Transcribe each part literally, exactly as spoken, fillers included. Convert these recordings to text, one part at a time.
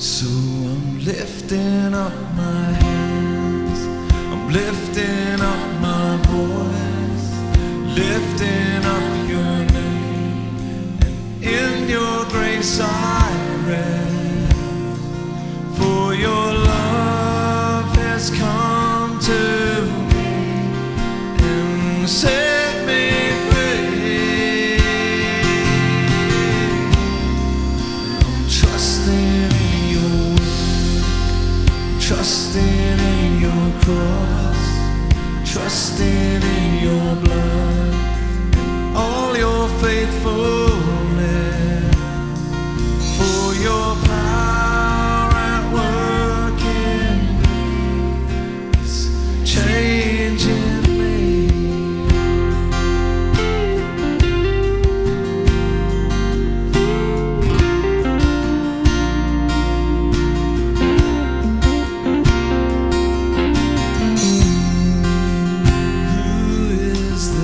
So I'm lifting up my hands, I'm lifting up my voice, lifting up your name, and in your grace I rest. For your love has come to me and set me free. I'm trusting in your word, trusting in your cross, trusting in your blood and all your faithfulness. For your power at work in me is changing me. Who is the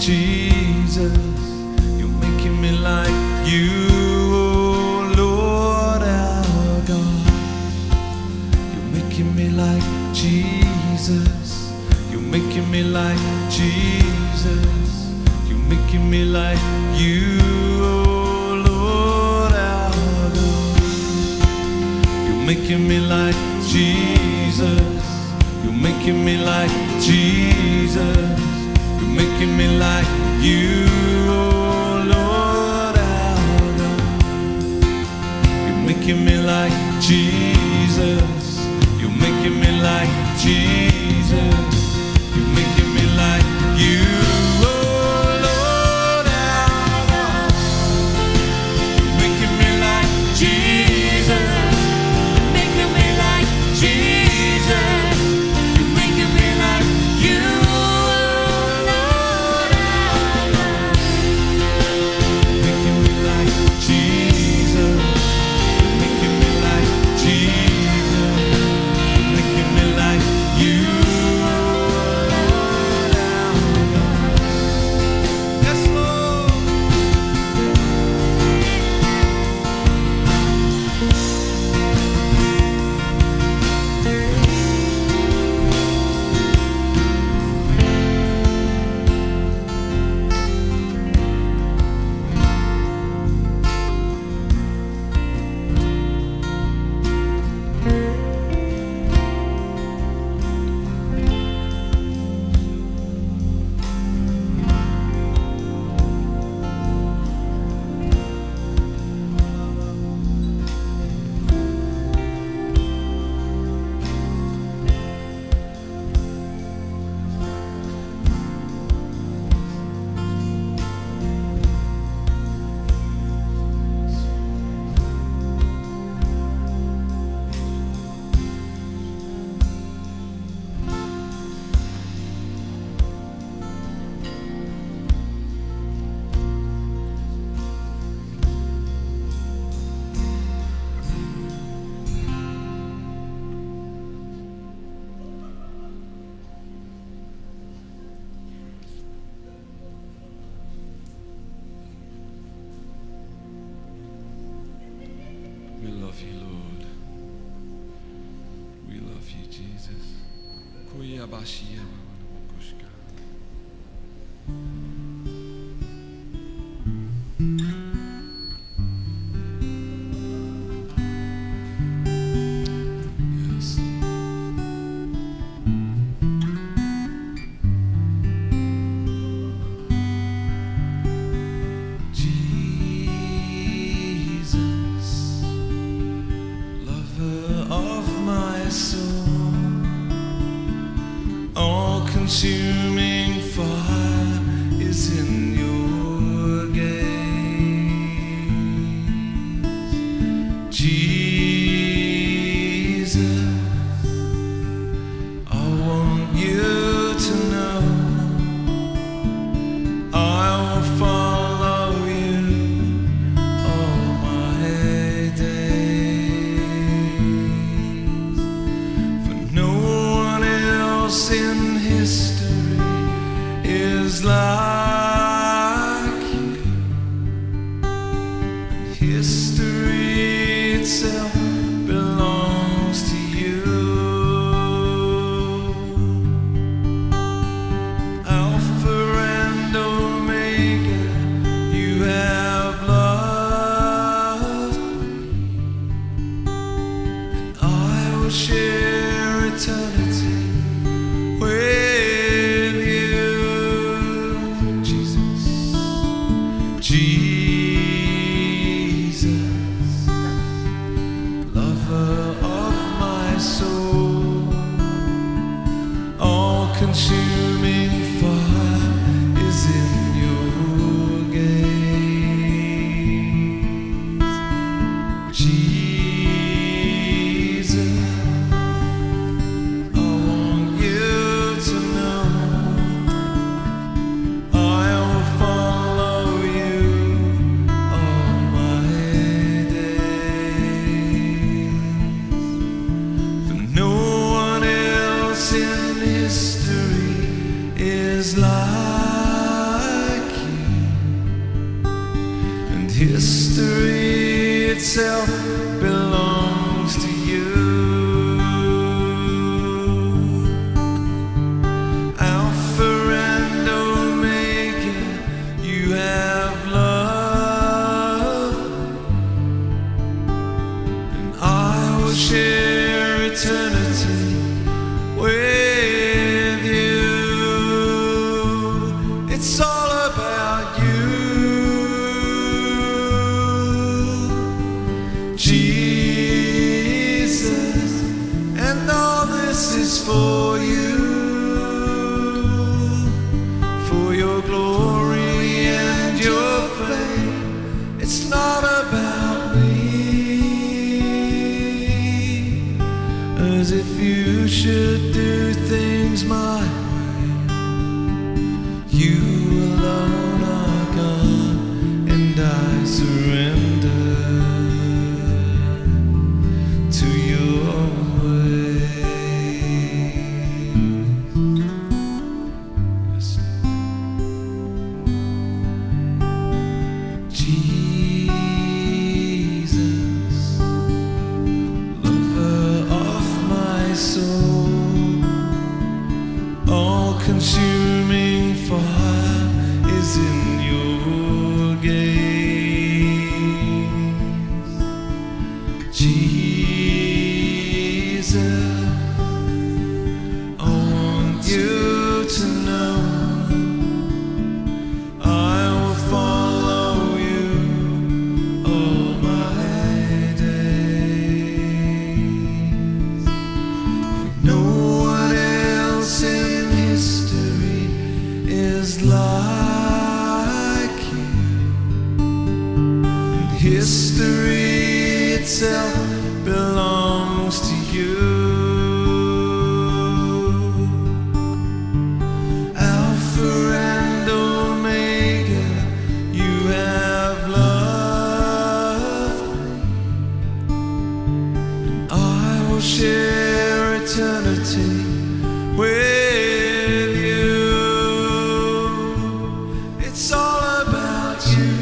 Jesus. You're making me like you, oh Lord our God. You're making me like Jesus. You're making me like Jesus. You're making me like you, oh Lord our God. You're making me like Jesus. You're making me like Jesus. You're making me like you, oh Lord our God. You're making me like Jesus. You're making me like Jesus. You're making me like you, oh Lord our God. You're making me like Jesus. You're making me like Jesus. You're making me like you, oh Lord our God. You're making me like Jesus. You're making me like Jesus. You're making me like you, oh Lord our God. Yes, Lord. We love you, Lord. We love you, Jesus. Kuyabashia wanawokoshka. Yes. Jesus, lover of my soul, all-consuming fire is in your gaze. Jesus, I want you to know I will follow you all my days. For no one else in history is like you. And history itself belongs to you. Alpha and Omega, you have loved me, and I will share eternity with you, Jesus. Jesus, lover of my soul, all-consuming fire is in your gaze. Jesus, I want you to know I will follow you all my days. For no one else in history is like History itself belongs to you. Alpha and Omega, you have loved, and I will share eternity with you. It's all about you, Jesus, and all this is for you, for your glory and your fame. It's not about me, as if you should do things my way. You alone are God, and I surrender to your ways. Jesus, lover of my soul, all-consuming fire is in your gaze. Jesus, I want you to know I will follow you all my days. No one else in history is like you. History itself belongs to you. Alpha and Omega, you have loved me. I will share eternity with you. It's all about you,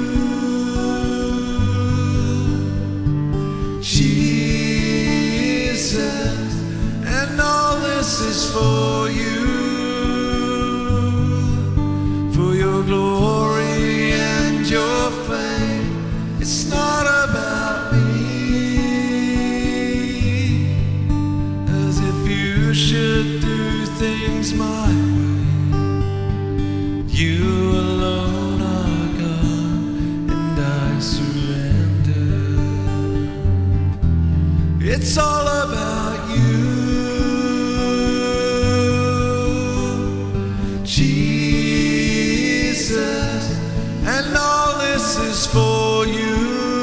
Jesus, and all this is for you, for your glory and your fame. It's not about me, as if you should do things my way. You alone are God, and I surrender. It's all about you, Jesus, and all this is for you,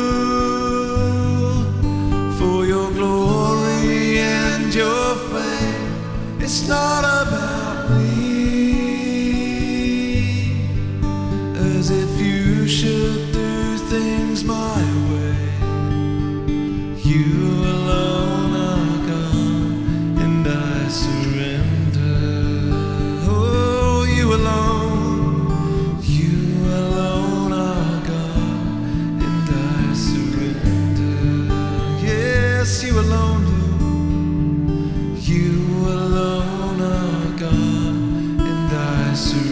for your glory and your fame. It's not about me, as if you should do things my way. You alone are God, and I surrender. Oh, you alone, you alone are God, and I surrender. Yes, you alone do. You alone are God, and I surrender.